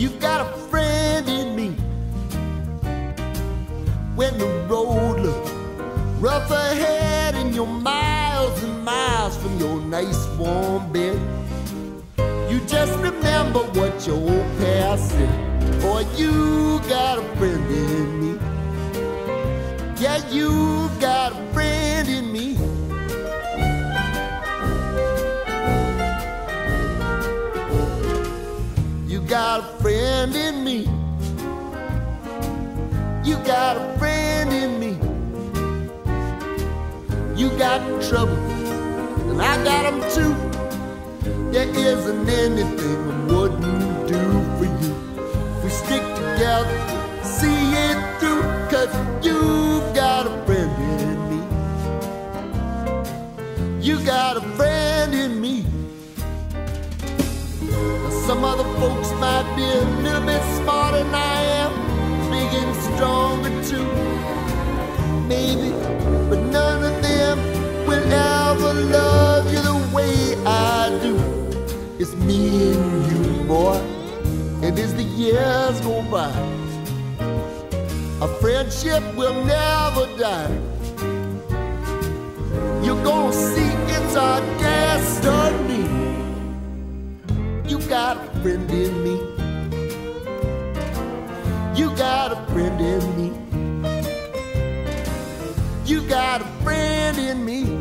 You got a friend in me. When the road looks rough ahead and you're miles and miles from your nice warm bed, you just remember what your old past said. Boy, you got a friend in me. Yeah, you got a friend in me. You got a friend in me. You got a friend in me. You got trouble, and I got them too. There isn't anything I wouldn't do for you. We stick together, see it through, 'cause you've got a friend in me. You got a friend in me. Now, some other folks might be a little bit smarter than I am, big and stronger too, maybe, but none of them will ever love you the way I do. It's me and you, boy, and as the years go by, our friendship will never die. You're gonna see it's our destiny. You got a friend in me. You got a friend in me. You got a friend in me.